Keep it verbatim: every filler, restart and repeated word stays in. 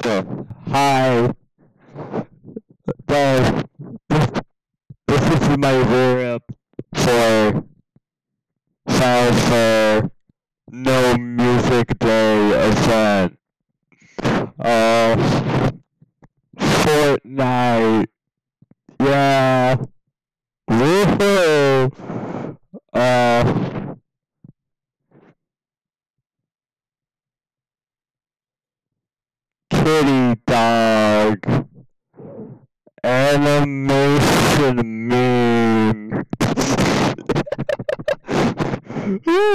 So, hi. So, this, this is my warm up for South for No Music Day event. Uh, Fortnite. Yeah. Woohoo. Uh, Kitty Dog. Animation meme.